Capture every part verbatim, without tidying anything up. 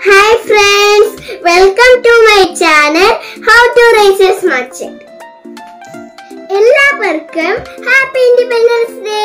Hi friends, welcome to my channel How to Raise a Smart Child. എല്ലാവർക്കും happy independence day.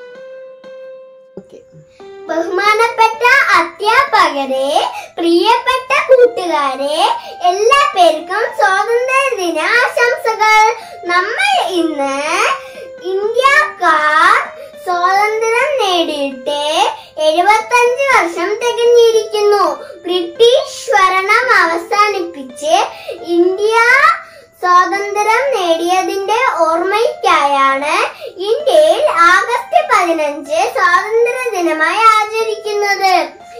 ബഹുമാനപ്പെട്ട അധ്യാപകരെ, പ്രിയപ്പെട്ട കൂട്ടുകാരെ, എല്ലാ പേർക്കും സ്വാതന്ത്ര്യ ദിന ആശംസകൾ. നമ്മൾ ഇന്ന് ഇന്ത്യക്കാർ സ്വാതന്ത്ര്യം നേടിയിട്ട് എഴുപത്തഞ്ച് വർഷം തികഞ്ഞിരിക്കുന്നു. ബ്രിട്ടീഷ് ഭരണം അവസാനിപ്പിച്ച് ഇന്ത്യ സ്വാതന്ത്ര്യം നേടിയതിന്റെ ഓർമ്മയ്ക്കായാണ് ഇന്ത്യയിൽ ആഗസ്റ്റ് പതിനഞ്ച് സ്വാതന്ത്ര്യ ദിനമായി ആചരിക്കുന്നത്.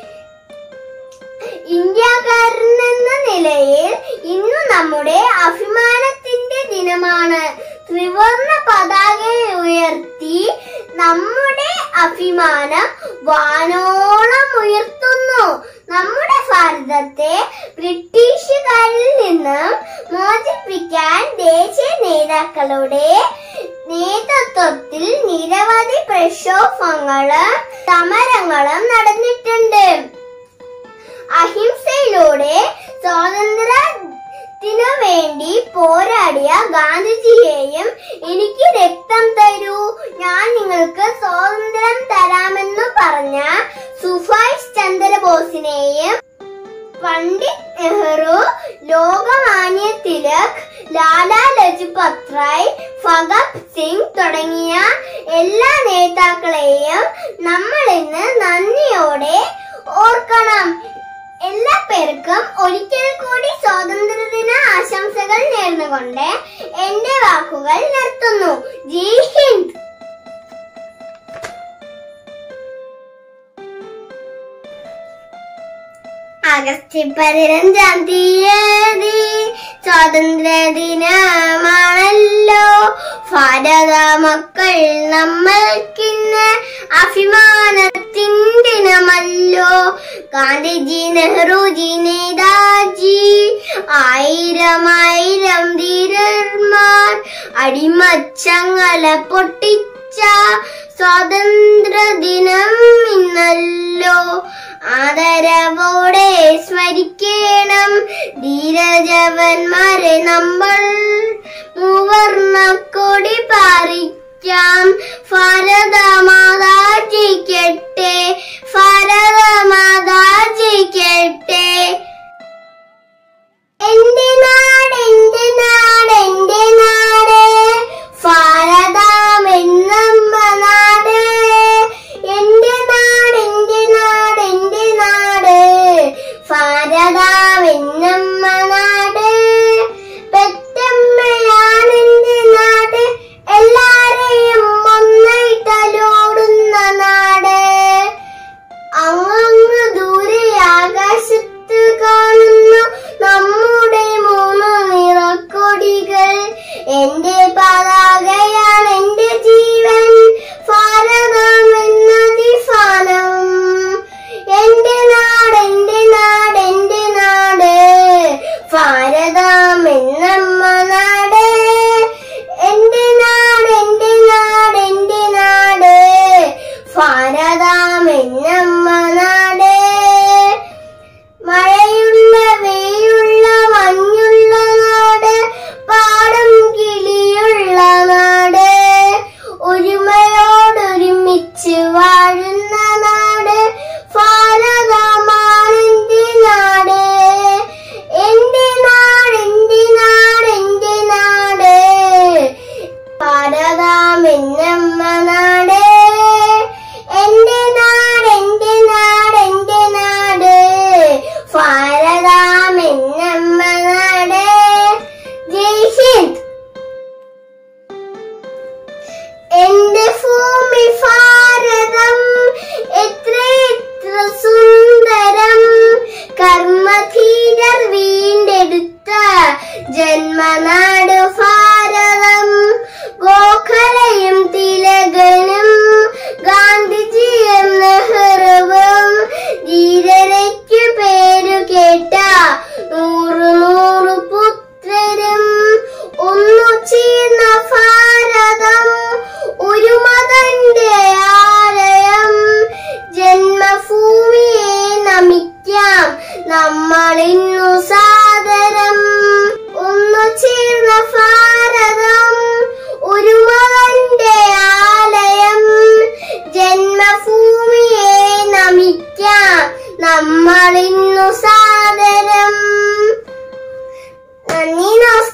ഇന്ത്യക്കാരനെന്ന നിലയിൽ ഇന്ന് നമ്മുടെ അഭിമാനത്തിന്റെ ദിനമാണ്. ത്രിവർണ്ണ പതാക ഉയർത്തി നമ്മുടെ അഭിമാനം വാനോളം ഉയർത്തുന്നു. നമ്മുടെ ഭാരതത്തെ ബ്രിട്ടീഷുകാരിൽ നിന്നും മോചിപ്പിക്കാൻ ദേശീയ നേതാക്കളുടെ നേതൃത്വത്തിൽ നിരവധി പ്രക്ഷോഭങ്ങളും സമരങ്ങളും നടന്നിട്ടുണ്ട്. അഹിംസയിലൂടെ സ്വാതന്ത്ര്യത്തിനു വേണ്ടി പോരാടിയ ഗാന്ധിജിയെയും എനിക്ക് രക്തം തരൂ, ഞാൻ നിങ്ങൾക്ക് സ്വാതന്ത്ര്യം തരാമെന്നു പറഞ്ഞ സുഭാഷ് ചന്ദ്രബോസിനെയും പണ്ഡിറ്റ് നെഹ്റു, ലോകമാന്യ തിലക്, ലാലാ ലജ്പത് റായ്, ഭഗത് സിംഗ് തുടങ്ങിയ എല്ലാ നേതാക്കളെയും നമ്മൾ ഇന്ന് നന്ദിയോടെ ഓർക്കണം. എല്ലാ പേർക്കും ഒരിക്കൽ കൂടി സ്വാതന്ത്ര്യദിന ആശംസകൾ നേർന്നുകൊണ്ട് എന്റെ വാക്കുകൾ നിർത്തുന്നു. ജയ് ഹിന്ദ്. ആഗസ്റ്റ് പതിനഞ്ചാം തീയതി സ്വാതന്ത്ര്യ ദിനമാണല്ലോ. ഭാരത മക്കൾ നമ്മൾക്കിന്ന് അഭിമാനത്തിൻ ദിനമല്ലോ. ഗാന്ധിജി, നെഹ്റുജി, നേതാജി, ആയിരം ആയിരം ധീരന്മാർ അടിമച്ചങ്ങല പൊട്ടിച്ച സ്വാതന്ത്ര്യ ദിനം ഇന്നല്ലോ. ആദരവോടെ സ്മരിക്കണം ധീരജവാന്മാരെ നമ്മൾ. മൂവർണ്ണ കൊടി പാറിക്കാം. ഭാരത മാതാ ജയിക്കട്ടെ, ഭാരത മാതാ ജയിക്കട്ടെ. എന്റെ നാട്, എന്റെ നാട്, എന്റെ നാട്, ഭാരതം എന്നമ്മ നാട്. എന്റെ നാട്, എന്റെ നാട്, എന്റെ നാട്, ഭാരതം എന്നമ്മ നാട്. പെറ്റമ്മയാണ് എന്റെ നാട്, എല്ലാരെയും ഒന്നായിട്ടലോടുന്ന നാട്. അങ്ങ് ദൂരെ ആകാശത്ത് കാണുന്ന നമ്മുടെ മൂന്ന് നിറക്കൊടികൾ. എന്റെ പതാകയാണ് എന്റെ ജീവൻ, ഭാരതം എന്നതിഫാനം. എന്റെ നാട്, എന്റെ നാട്, എന്റെ നാട്, ഭാരതം എന്നമ്മ നാട്. എന്റെ നാട്, എന്റെ നാട്, എന്റെ നാട്, ഭാരതം എന്നമ്മ നാട്. മഴയുള്ള വെയിലുള്ള മഞ്ഞുള്ള നാട്, പാടം കിളിയുള്ള നാട്, ഒരുമയോടൊരുമിച്ച് വാഴുന്ന നാട്, ഭാരതമാണെന്റെ നാട്. എന്റെ നാട്, എന്റെ നാട്, എന്റെ നാട്, ഭാരതം എന്നമ്മ നാട്. എന്റെ നാട്, എന്റെ നാട്, മാറ്റാം നമ്മളിന്നു സാദരം. നന്ദി, നമസ്കാരം.